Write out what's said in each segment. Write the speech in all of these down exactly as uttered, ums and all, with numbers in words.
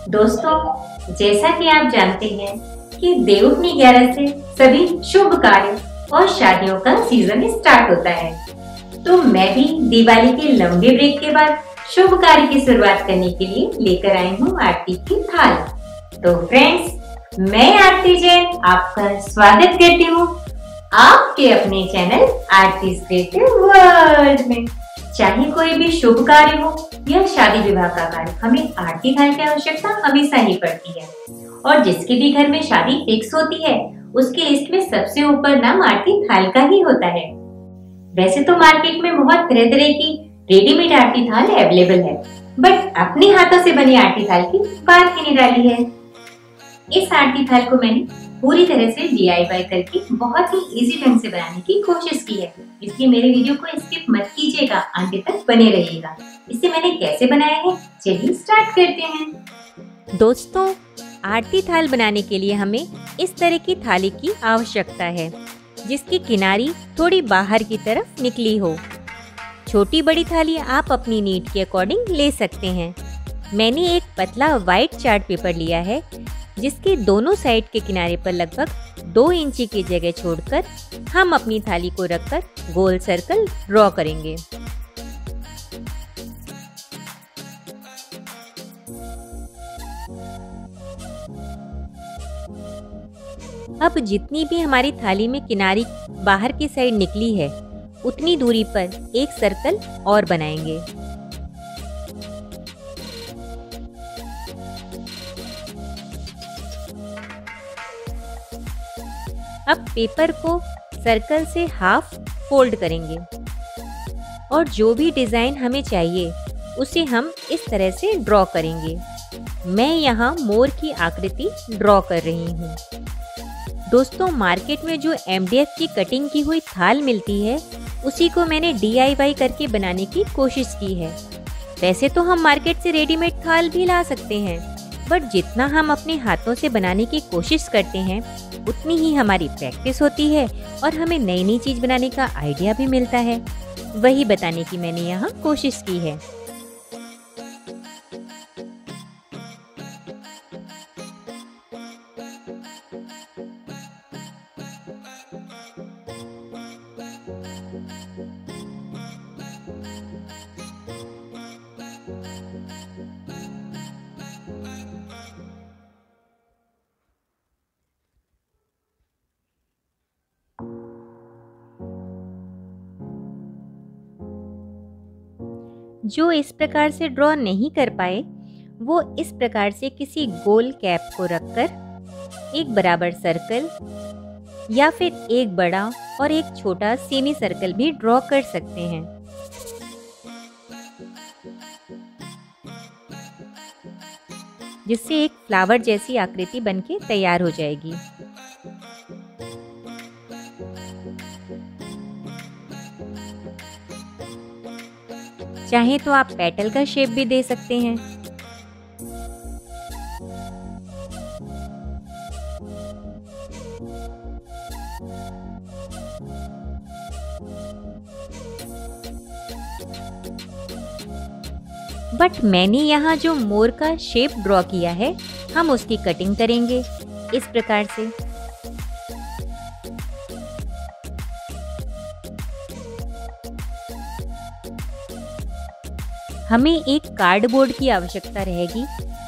दोस्तों, जैसा कि आप जानते हैं कि देवउठनी ग्यारह से सभी शुभ कार्य और शादियों का सीजन स्टार्ट होता है, तो मैं भी दिवाली के लंबे ब्रेक के बाद शुभ कार्य की शुरुआत करने के लिए लेकर आई हूँ आरती की थाल। तो फ्रेंड्स, मैं आरती जैन आपका स्वागत करती हूँ आपके अपने चैनल आरती क्रिएटिव वर्ल्ड में। चाहे कोई भी शुभ कार्य हो या शादी विवाह का कार्य, हमें आरती थाल की आवश्यकता हमेशा ही पड़ती है। और जिसके भी घर में शादी फिक्स होती है, उसकी लिस्ट में सबसे ऊपर नाम आरती थाल का ही होता है। वैसे तो मार्केट में बहुत तरह तरह की रेडीमेड आरती थाल अवेलेबल है, बट अपने हाथों से बनी आरती थाल की बात ही निराली है। इस आरती थाल को मैंने पूरी तरह से डी आई वाई करके बहुत ही इजी ढंग से बनाने की कोशिश की है, इसलिए मेरे वीडियो को स्किप मत कीजिएगा, अंत तक बने रहिएगा। इसे मैंने कैसे बनाया है, चलिए स्टार्ट करते हैं। दोस्तों, आरती थाल बनाने के लिए हमें इस तरह की थाली की आवश्यकता है, जिसकी किनारी थोड़ी बाहर की तरफ निकली हो। छोटी बड़ी थाली आप अपनी नीड के अकॉर्डिंग ले सकते हैं। मैंने एक पतला व्हाइट चार्ट पेपर लिया है, जिसके दोनों साइड के किनारे पर लगभग दो इंची की जगह छोड़कर हम अपनी थाली को रखकर गोल सर्कल ड्रॉ करेंगे। अब जितनी भी हमारी थाली में किनारी बाहर की साइड निकली है, उतनी दूरी पर एक सर्कल और बनाएंगे। अब पेपर को सर्कल से हाफ फोल्ड करेंगे और जो भी डिजाइन हमें चाहिए उसे हम इस तरह से ड्रॉ करेंगे। मैं यहाँ मोर की आकृति ड्रॉ कर रही हूँ। दोस्तों, मार्केट में जो एम डी एफ की कटिंग की हुई थाल मिलती है, उसी को मैंने डी आई वाई करके बनाने की कोशिश की है। वैसे तो हम मार्केट से रेडीमेड थाल भी ला सकते हैं, बट जितना हम अपने हाथों से बनाने की कोशिश करते हैं, उतनी ही हमारी प्रैक्टिस होती है और हमें नई नई चीज बनाने का आइडिया भी मिलता है। वही बताने की मैंने यहाँ कोशिश की है। जो इस प्रकार से ड्रॉ नहीं कर पाए, वो इस प्रकार से किसी गोल कैप को रखकर एक बराबर सर्कल या फिर एक बड़ा और एक छोटा सेमी सर्कल भी ड्रॉ कर सकते हैं। जिससे एक फ्लावर जैसी आकृति बनके तैयार हो जाएगी। चाहे तो आप पेटल का शेप भी दे सकते हैं। बट मैंने यहाँ जो मोर का शेप ड्रॉ किया है, हम उसकी कटिंग करेंगे इस प्रकार से। हमें एक कार्डबोर्ड की आवश्यकता रहेगी।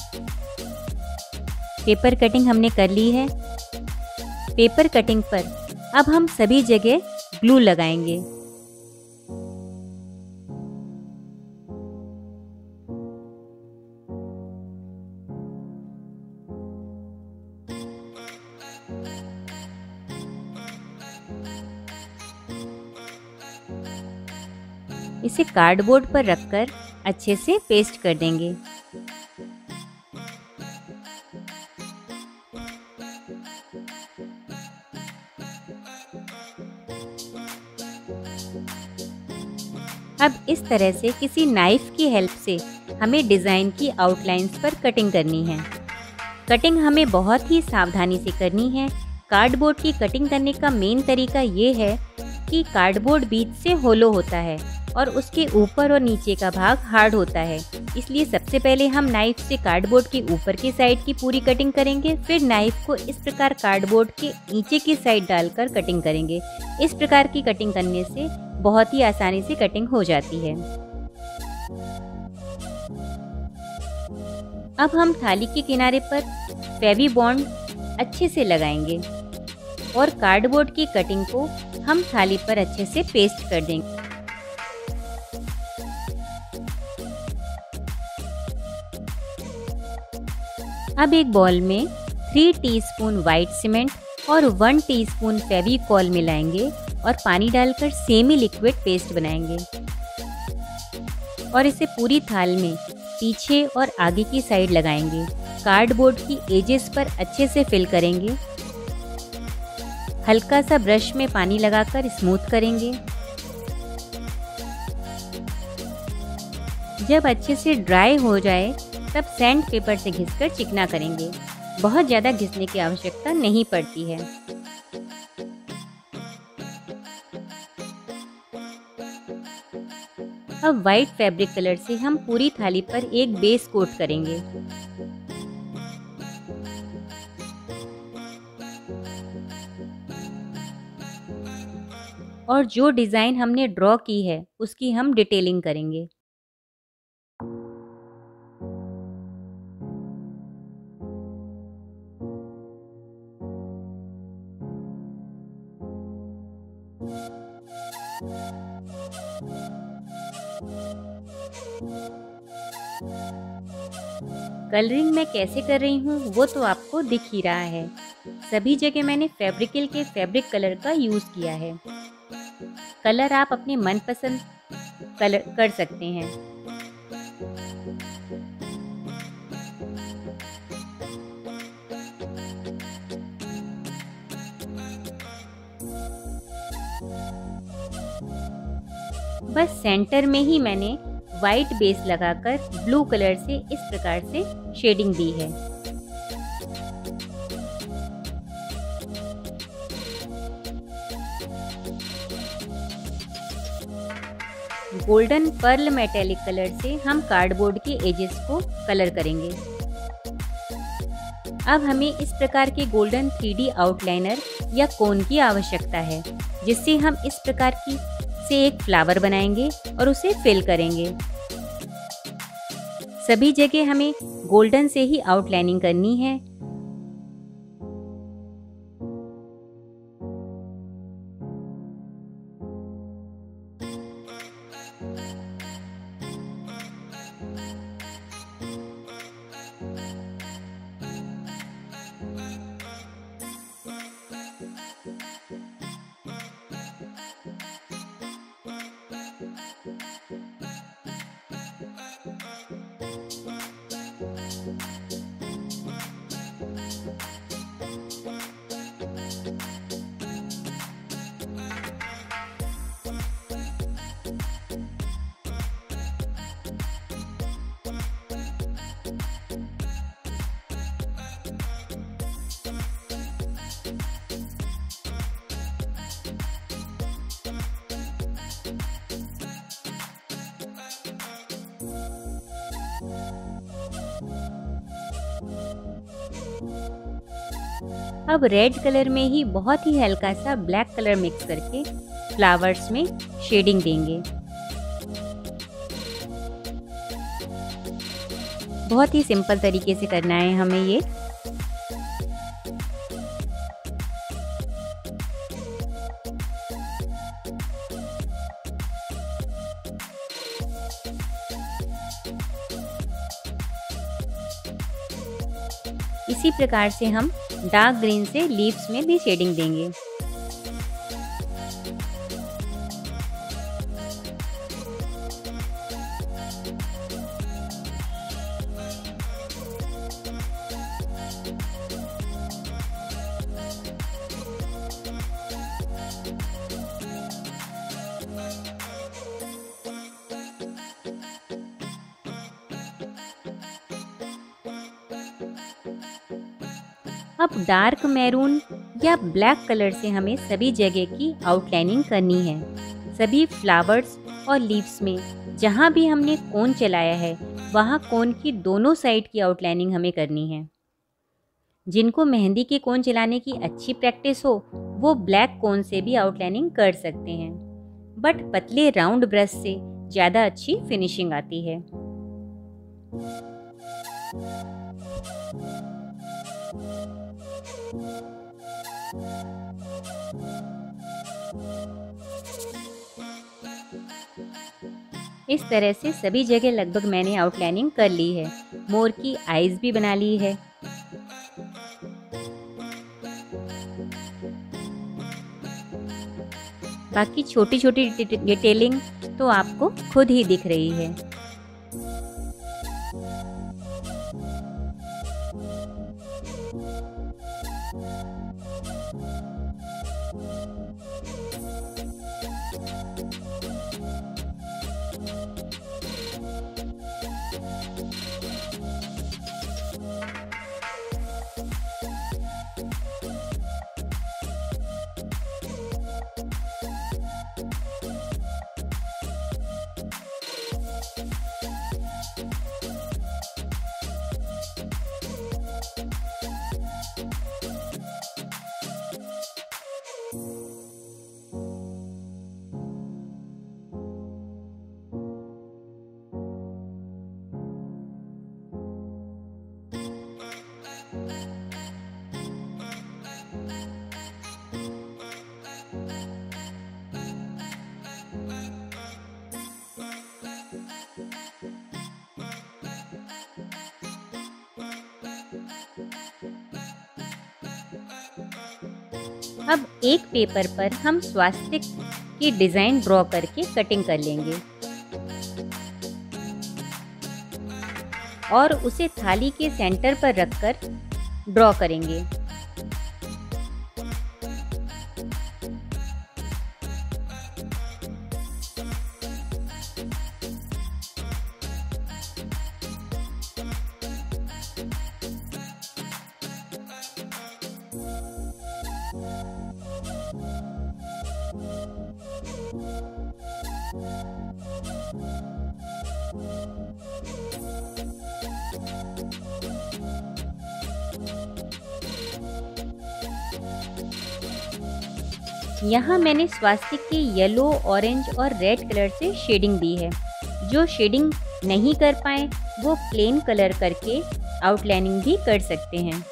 पेपर कटिंग हमने कर ली है। पेपर कटिंग पर अब हम सभी जगह ग्लू लगाएंगे। इसे कार्डबोर्ड पर रखकर अच्छे से पेस्ट कर देंगे। अब इस तरह से किसी नाइफ की हेल्प से हमें डिजाइन की आउटलाइंस पर कटिंग करनी है। कटिंग हमें बहुत ही सावधानी से करनी है। कार्डबोर्ड की कटिंग करने का मेन तरीका ये है कि कार्डबोर्ड बीच से होलो होता है और उसके ऊपर और नीचे का भाग हार्ड होता है, इसलिए सबसे पहले हम नाइफ से कार्डबोर्ड के ऊपर की साइड की पूरी कटिंग करेंगे। फिर नाइफ को इस प्रकार कार्डबोर्ड के नीचे की साइड डालकर कटिंग करेंगे। इस प्रकार की कटिंग करने से बहुत ही आसानी से कटिंग हो जाती है। अब हम थाली के किनारे पर फेवी बॉन्ड अच्छे से लगाएंगे और कार्डबोर्ड की कटिंग को हम थाली पर अच्छे से पेस्ट कर देंगे। अब एक बॉल में थ्री टीस्पून व्हाइट सीमेंट और वन टीस्पून फेविकॉल मिलाएंगे और पानी डालकर सेमी लिक्विड पेस्ट बनाएंगे और इसे पूरी थाल में पीछे और आगे की साइड लगाएंगे। कार्डबोर्ड की एजेस पर अच्छे से फिल करेंगे। हल्का सा ब्रश में पानी लगाकर स्मूथ करेंगे। जब अच्छे से ड्राई हो जाए तब सैंड पेपर से घिसकर चिकना करेंगे। बहुत ज़्यादा घिसने की आवश्यकता नहीं पड़ती है। अब वाइट फैब्रिक कलर से हम पूरी थाली पर एक बेस कोट करेंगे। और जो डिज़ाइन हमने ड्रॉ की है उसकी हम डिटेलिंग करेंगे। कलरिंग मैं कैसे कर रही हूँ वो तो आपको दिख ही रहा है। सभी जगह मैंने फैब्रिकल के फैब्रिक कलर का यूज़ किया है। कलर आप अपने मनपसंद कलर कर सकते हैं। बस सेंटर में ही मैंने वाइट बेस लगाकर ब्लू कलर से इस प्रकार से शेडिंग दी है। गोल्डन पर्ल मेटेलिक कलर से हम कार्डबोर्ड के एजेस को कलर करेंगे। अब हमें इस प्रकार के गोल्डन थ्री डी आउटलाइनर या कोन की आवश्यकता है, जिससे हम इस प्रकार की से एक फ्लावर बनाएंगे और उसे फिल करेंगे। सभी जगह हमें गोल्डन से ही आउटलाइनिंग करनी है। अब रेड कलर में ही बहुत ही हल्का सा ब्लैक कलर मिक्स करके फ्लावर्स में शेडिंग देंगे। बहुत ही सिंपल तरीके से करना है हमें ये। इसी प्रकार से हम डार्क ग्रीन से लीव्स में भी शेडिंग देंगे। अब डार्क मैरून या ब्लैक कलर से हमें सभी जगह की आउटलाइनिंग करनी है। सभी फ्लावर्स और लीव्स में जहाँ भी हमने कोन चलाया है वहाँ कोन की दोनों साइड की आउटलाइनिंग हमें करनी है। जिनको मेहंदी के कोन चलाने की अच्छी प्रैक्टिस हो वो ब्लैक कोन से भी आउटलाइनिंग कर सकते हैं, बट पतले राउंड ब्रश से ज़्यादा अच्छी फिनिशिंग आती है। इस तरह से सभी जगह लगभग मैंने आउटलाइनिंग कर ली है। मोर की आईज भी बना ली है। बाकी छोटी छोटी डिटेलिंग तो आपको खुद ही दिख रही है। अब एक पेपर पर हम स्वास्तिक की डिज़ाइन ड्रॉ करके कटिंग कर लेंगे और उसे थाली के सेंटर पर रखकर ड्रॉ करेंगे। यहाँ मैंने स्वास्तिक की येलो, ऑरेंज और रेड कलर से शेडिंग दी है। जो शेडिंग नहीं कर पाए वो प्लेन कलर करके आउटलाइनिंग भी कर सकते हैं।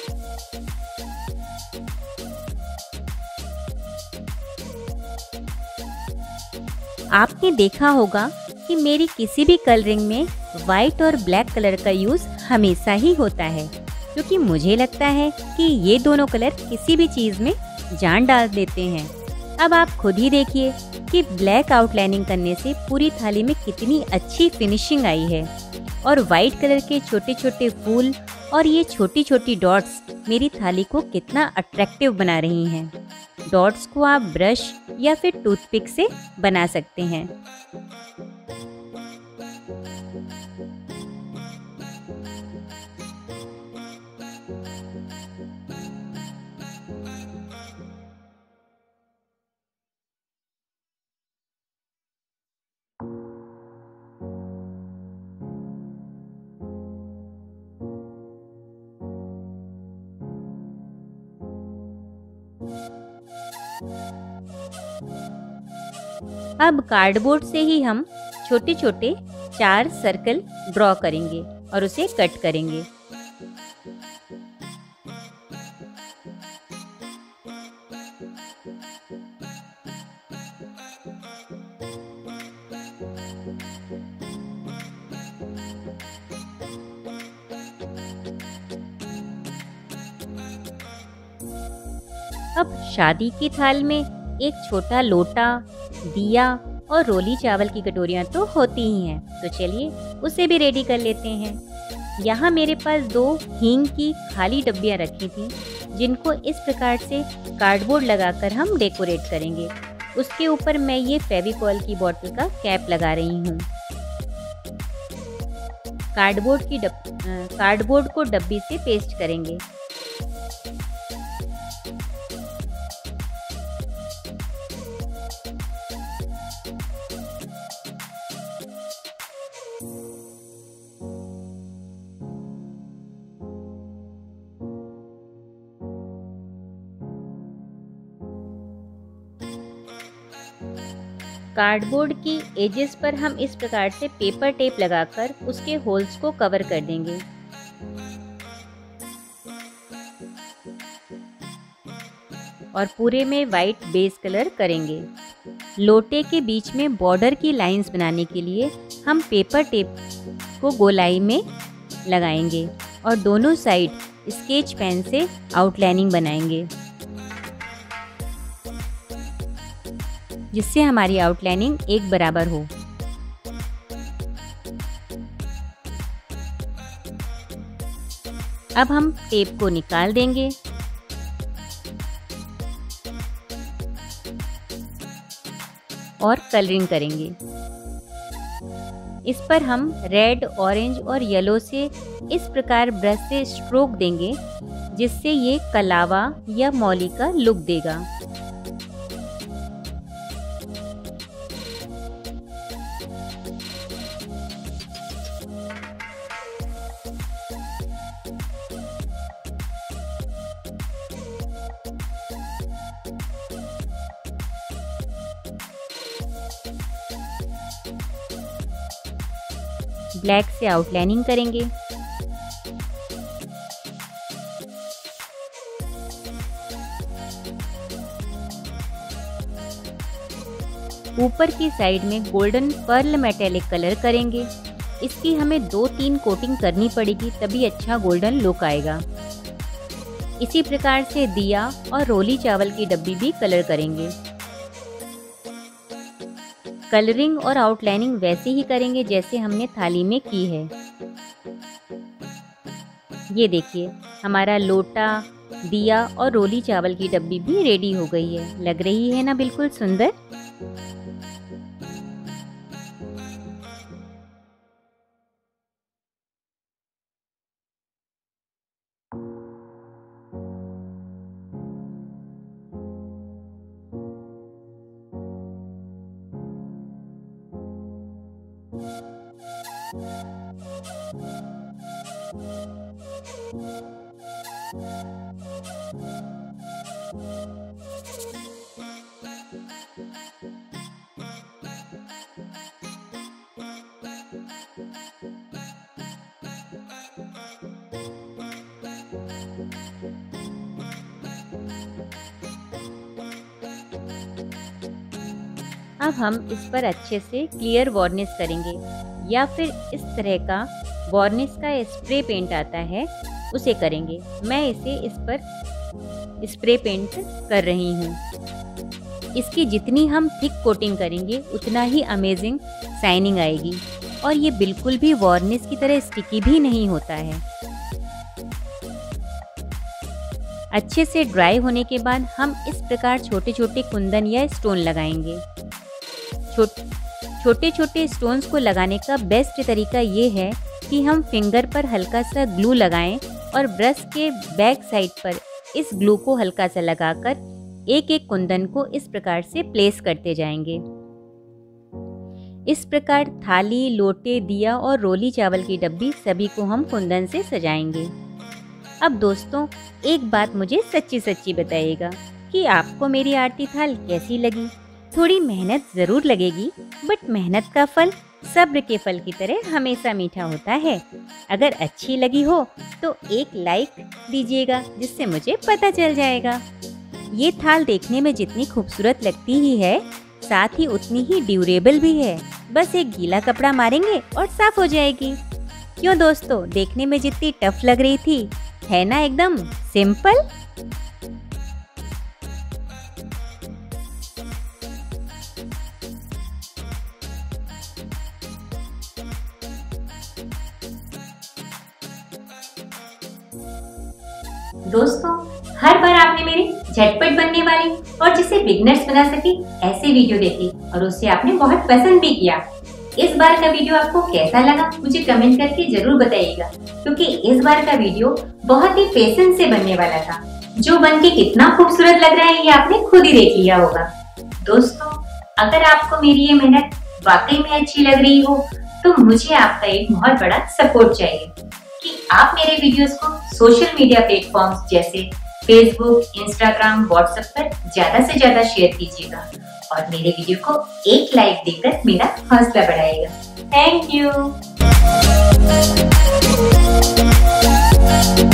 आपने देखा होगा कि मेरी किसी भी कलरिंग में वाइट और ब्लैक कलर का यूज़ हमेशा ही होता है, क्योंकि मुझे लगता है कि ये दोनों कलर किसी भी चीज़ में जान डाल देते हैं। अब आप खुद ही देखिए कि ब्लैक आउटलाइनिंग करने से पूरी थाली में कितनी अच्छी फिनिशिंग आई है और वाइट कलर के छोटे छोटे फूल और ये छोटी छोटी डॉट्स मेरी थाली को कितना अट्रैक्टिव बना रही हैं। डॉट्स को आप ब्रश या फिर टूथपिक से बना सकते हैं। अब कार्डबोर्ड से ही हम छोटे छोटे चार सर्कल ड्रॉ करेंगे और उसे कट करेंगे। अब शादी की थाल में एक छोटा लोटा, दिया और रोली चावल की कटोरियाँ तो होती ही हैं, तो चलिए उसे भी रेडी कर लेते हैं। यहाँ मेरे पास दो हींग की खाली डब्बियाँ रखी थी, जिनको इस प्रकार से कार्डबोर्ड लगाकर हम डेकोरेट करेंगे। उसके ऊपर मैं ये फेविकॉल की बोतल का कैप लगा रही हूँ। कार्डबोर्ड की डब कार्डबोर्ड को डब्बी से पेस्ट करेंगे। कार्डबोर्ड की एजेस पर हम इस प्रकार से पेपर टेप लगाकर उसके होल्स को कवर कर देंगे। और पूरे में वाइट बेस कलर करेंगे। लोटे के बीच में बॉर्डर की लाइंस बनाने के लिए हम पेपर टेप को गोलाई में लगाएंगे और दोनों साइड स्केच पेन से आउटलाइनिंग बनाएंगे, जिससे हमारी आउटलाइनिंग एक बराबर हो। अब हम टेप को निकाल देंगे और कलरिंग करेंगे। इस पर हम रेड, ऑरेंज और येलो से इस प्रकार ब्रश से स्ट्रोक देंगे, जिससे ये कलावा या मौली का लुक देगा। ब्लैक से आउटलाइनिंग करेंगे। ऊपर की साइड में गोल्डन पर्ल मेटेलिक कलर करेंगे। इसकी हमें दो तीन कोटिंग करनी पड़ेगी, तभी अच्छा गोल्डन लुक आएगा। इसी प्रकार से दिया और रोली चावल की डब्बी भी कलर करेंगे। कलरिंग और आउटलाइनिंग वैसे ही करेंगे जैसे हमने थाली में की है। ये देखिए, हमारा लोटा, दिया और रोली चावल की डब्बी भी रेडी हो गई है। लग रही है ना बिल्कुल सुंदर। अब हम इस पर अच्छे से क्लियर वार्निश करेंगे, या फिर इस तरह का वार्निश का स्प्रे पेंट आता है, उसे करेंगे। मैं इसे इस पर स्प्रे पेंट कर रही हूँ। इसकी जितनी हम थिक कोटिंग करेंगे उतना ही अमेजिंग शाइनिंग आएगी, और ये बिल्कुल भी वार्निश की तरह स्टिकी भी नहीं होता है। अच्छे से ड्राई होने के बाद हम इस प्रकार छोटे छोटे कुंदन या स्टोन लगाएंगे। छोटे छोटे स्टोन्स को लगाने का बेस्ट तरीका ये है कि हम फिंगर पर हल्का सा ग्लू लगाएं और ब्रश के बैक साइड पर इस ग्लू को हल्का सा लगाकर एक एक कुंदन को इस प्रकार से प्लेस करते जाएंगे। इस प्रकार थाली, लोटे, दिया और रोली चावल की डब्बी सभी को हम कुंदन से सजाएंगे। अब दोस्तों, एक बात मुझे सच्ची सच्ची बताइएगा कि आपको मेरी आरती थाल कैसी लगी। थोड़ी मेहनत ज़रूर लगेगी, बट मेहनत का फल सब्र के फल की तरह हमेशा मीठा होता है। अगर अच्छी लगी हो तो एक लाइक दीजिएगा, जिससे मुझे पता चल जाएगा। ये थाल देखने में जितनी खूबसूरत लगती ही है, साथ ही उतनी ही ड्यूरेबल भी है। बस एक गीला कपड़ा मारेंगे और साफ हो जाएगी। क्यों दोस्तों, देखने में जितनी टफ लग रही थी, है ना एकदम सिंपल। दोस्तों, हर बार आपने मेरे झटपट बनने वाली और जिसे बिगनर्स बना सके ऐसे वीडियो देखे और उसे आपने बहुत पसंद भी किया। इस बार का वीडियो आपको कैसा लगा मुझे कमेंट करके जरूर बताइएगा, क्योंकि इस बार का वीडियो बहुत ही पेशेंस से बनने वाला था। जो बन के कितना खूबसूरत लग रहा है ये आपने खुद ही देख लिया होगा। दोस्तों, अगर आपको मेरी ये मेहनत वाकई में अच्छी लग रही हो तो मुझे आपका एक बहुत बड़ा सपोर्ट चाहिए कि आप मेरे वीडियोस को सोशल मीडिया प्लेटफॉर्म्स जैसे फेसबुक, इंस्टाग्राम, व्हाट्सएप पर ज्यादा से ज्यादा शेयर कीजिएगा और मेरे वीडियो को एक लाइक देकर मेरा हौसला बढ़ाएगा। Thank you.